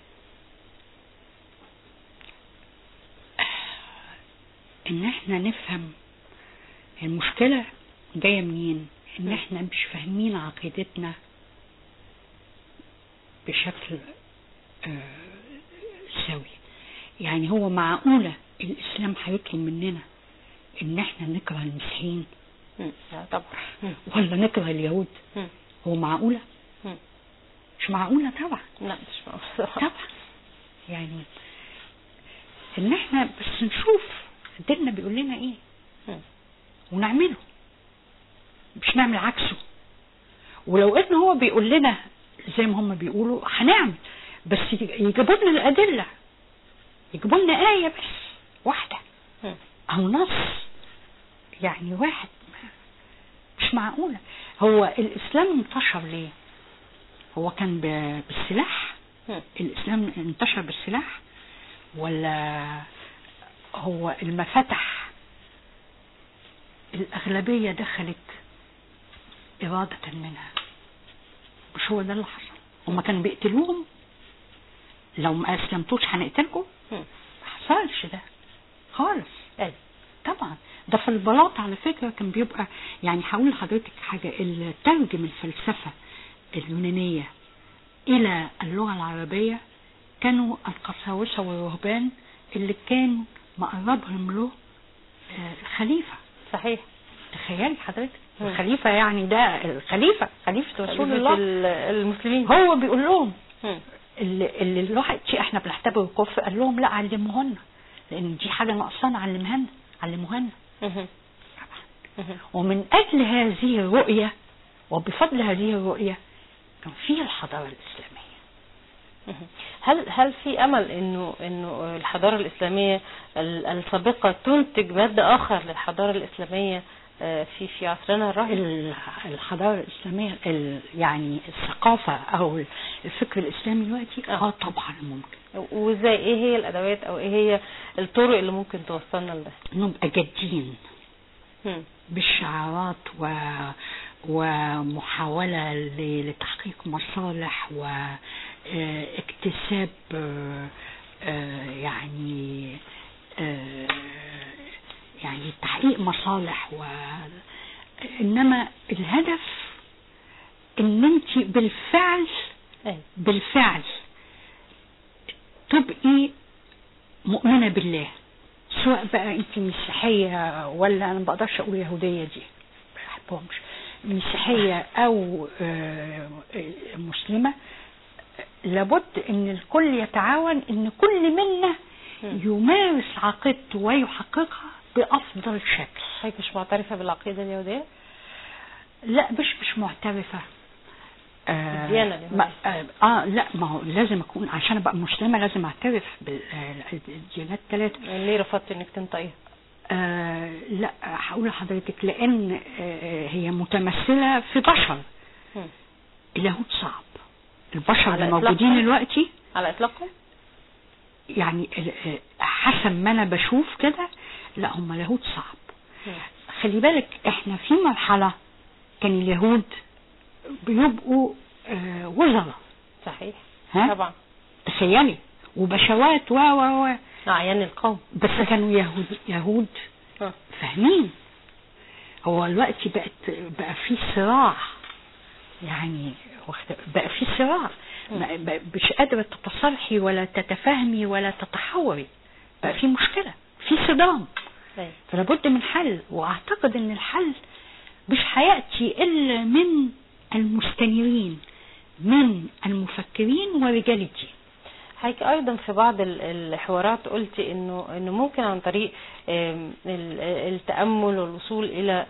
ان احنا نفهم المشكلة جاية منين، ان احنا مش فاهمين عقيدتنا بشكل سوي. يعني هو معقولة الاسلام هيطلب مننا ان احنا نكره المسيحيين؟ طبعا. ولا نكره اليهود؟ هو معقولة؟ مش معقولة طبعا. لا مش معقولة طبعا. يعني ان احنا بس نشوف ديننا بيقول لنا ايه ونعمله، مش نعمل عكسه. ولو ان هو بيقول لنا زي ما هم بيقولوا هنعمل، بس يجيبوا لنا الادله، يجيبوا لنا ايه بس واحده او نص يعني واحد. مش معقوله. هو الاسلام انتشر ليه؟ هو كان بالسلاح؟ الاسلام انتشر بالسلاح ولا هو المفتح الأغلبية دخلت إرادة منها؟ مش هو ده اللي حصل؟ هما كانوا بيقتلوهم، لو ما أسلمتوش هنقتلكم. ما حصلش ده خالص. طبعا ده في البلاط على فكرة كان بيبقى، يعني هقول لحضرتك حاجة، اللي ترجم الفلسفة اليونانية إلى اللغة العربية كانوا القساوسة والرهبان اللي كان مقربهم له الخليفة. صحيح. تخيلي حضرتك الخليفة، يعني ده الخليفة، خليفة رسول الله المسلمين. هو بيقول لهم اللي الواحد شيء احنا بنعتبره كفر، قال لهم لا علموهن، لان دي حاجة ناقصانا، علموهن. ومن اجل هذه الرؤية وبفضل هذه الرؤية كان في الحضارة الإسلامية. هل في امل انه الحضاره الاسلاميه السابقه تنتج مد اخر للحضاره الاسلاميه في عصرنا الراهن؟ الحضاره الاسلاميه يعني الثقافه او الفكر الاسلامي دلوقتي طبعا ممكن. وازاي؟ ايه هي الادوات او ايه هي الطرق اللي ممكن توصلنا لده؟ نبقى جادين بالشعارات ومحاولة لتحقيق مصالح واكتساب يعني تحقيق مصالح، إنما الهدف إن أنت بالفعل تبقي مؤمنة بالله، سواء بقى أنت مسيحية ولا أنا ما بقدرش أقول يهودية، دي ما بحبهمش، مسيحية أو مسلمة. لابد ان الكل يتعاون، ان كل منا يمارس عقيدته ويحققها بافضل شكل. حضرتك مش معترفه بالعقيده اليهوديه؟ لا مش معترفه. الديانه اليهوديه. لا، ما هو لازم اكون عشان ابقى مسلمه لازم اعترف بالديانات الثلاثه. ليه رفضت انك تنطقيها؟ لا هقول لحضرتك لان هي متمثله في بشر. اليهود صعب، البشر اللي موجودين دلوقتي على اطلاقهم يعني حسب ما انا بشوف كده، لا هم اليهود صعب. خلي بالك احنا في مرحله كان اليهود بيبقوا وزراء. صحيح. طبعا تخيلي، وبشوات اعيان القوم، بس كانوا يهود فاهمين. هو دلوقتي بقى في صراع، يعني بقى في صراع، مش قادرة تتصالحي ولا تتفاهمي ولا تتحوري، بقى في مشكلة، في صدام. فلا بد من حل، واعتقد ان الحل مش هيأتي الا من المستنيرين، من المفكرين ورجال الدين. حضرتك ايضا في بعض الحوارات قلتي انه ممكن عن طريق التأمل والوصول الى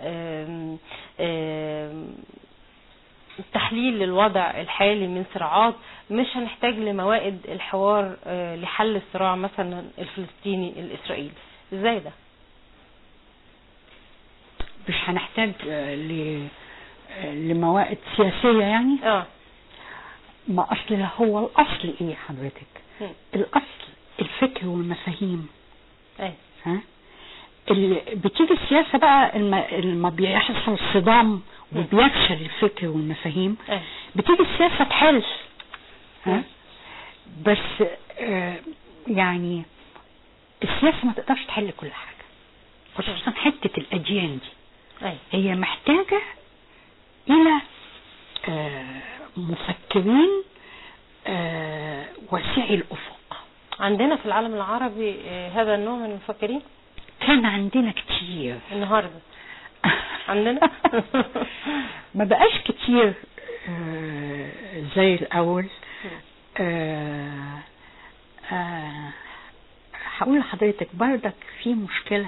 تحليل للوضع الحالي من صراعات مش هنحتاج لموائد الحوار لحل الصراع مثلا الفلسطيني الاسرائيلي. ازاي ده؟ مش هنحتاج لموائد سياسية يعني؟ ما اصل هو الاصل ايه حضرتك؟ الاصل الفكر والمفاهيم. اللي بتيجي السياسة بقى لما بيحصل صدام وبيفشل الفكر والمفاهيم، بتيجي السياسة تحل. بس يعني السياسة ما تقدرش تحل كل حاجة، خصوصا حتة الأديان دي. هي محتاجة إلى مفكرين واسعي الأفق. عندنا في العالم العربي هذا النوع من المفكرين؟ كان عندنا كتير. النهاردة عندنا ما بقاش كتير زي الأول. هقول لحضرتك بردك في مشكلة،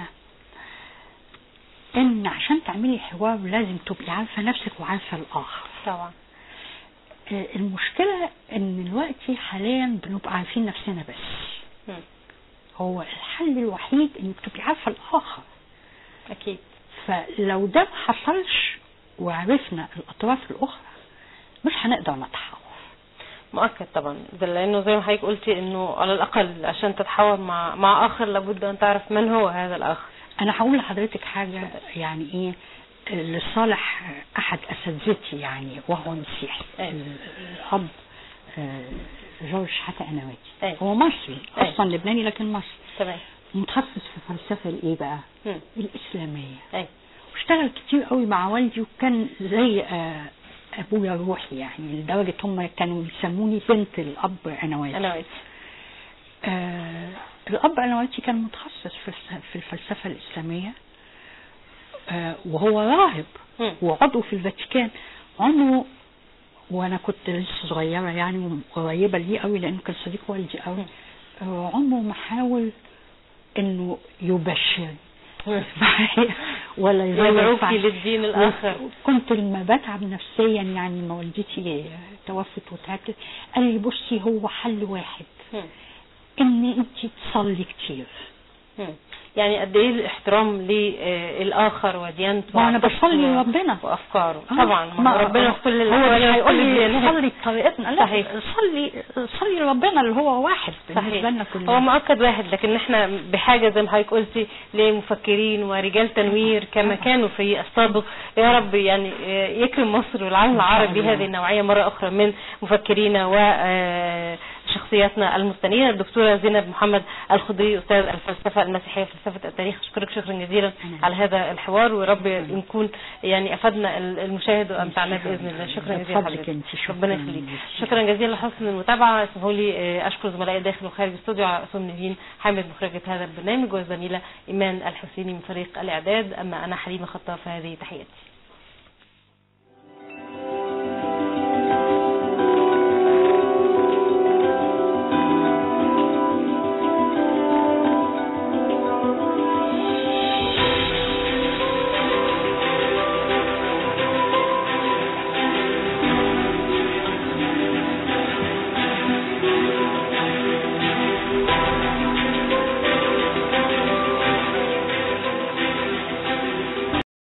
ان عشان تعملي حوار لازم تبقي عارفة نفسك وعارفة الآخر. طبعا. المشكلة ان دلوقتي حاليا بنبقى عارفين نفسنا بس. هو الحل الوحيد انك تبقي عارفة الآخر. اكيد. فلو ده ما حصلش وعرفنا الأطراف الأخرى مش هنقدر نتحاور. مؤكد طبعا، لانه زي ما حضرتك قلتي انه على الاقل عشان تتحاور مع اخر لابد ان تعرف من هو هذا الاخر. انا هقول لحضرتك حاجه يعني ايه لصالح احد اساتذتي يعني وهو مسيحي. الاب جورج حتى انواتي هو مصري اصلا لبناني لكن مصري. تمام. متخصص في الفلسفه الايه بقى الاسلاميه. واشتغل كتير قوي مع والدي، وكان زي ابويا الروحي يعني، لدرجه هم كانوا يسموني بنت الاب انواتي. الاب انواتي كان متخصص في الفلسفه الاسلاميه، وهو راهب وعضو في الفاتيكان. عمره، وانا كنت لسه صغيره يعني وقريبه ليه قوي لانه كان صديق والدي قوي، عمره ما حاول انه يبشر ولا يدعوكي للدين الاخر. كنت لما بتعب نفسيا يعني ما والدتي توفت وتعبت، قال لي بصي هو حل واحد، ان انت تصلي كتير. يعني قد ايه الاحترام للاخر وديانته. وانا بصلي ربنا وافكاره. طبعا ربنا في كل الاحوال هيقول لي صلي بطريقتنا. لا صحيح. صلي ربنا اللي هو واحد بالنسبه لنا كلنا. هو مؤكد واحد، لكن احنا بحاجه زي ما حضرتك قلتي لمفكرين ورجال تنوير كما كانوا في السابق. يا رب يعني يكرم مصر والعالم العربي هذه النوعيه مره اخرى من مفكرينا وشخصياتنا المستنيره. الدكتوره زينب محمد الخضري، استاذ الفلسفه المسيحيه وفلسفه التاريخ، اشكرك شكرا جزيلا على هذا الحوار، ورب نكون يعني افدنا المشاهد وامتعنا باذن الله. شكرا جزيلا حضرتك. ربنا يخليك. شكرا جزيلا لحسن المتابعه. اسمحوا لي اشكر زملائي داخل وخارج الاستوديو، عصام نيفين حامد مخرجه هذا البرنامج، والزميله ايمان الحسيني من فريق الاعداد. اما انا حليمه خطاف، هذه تحياتي.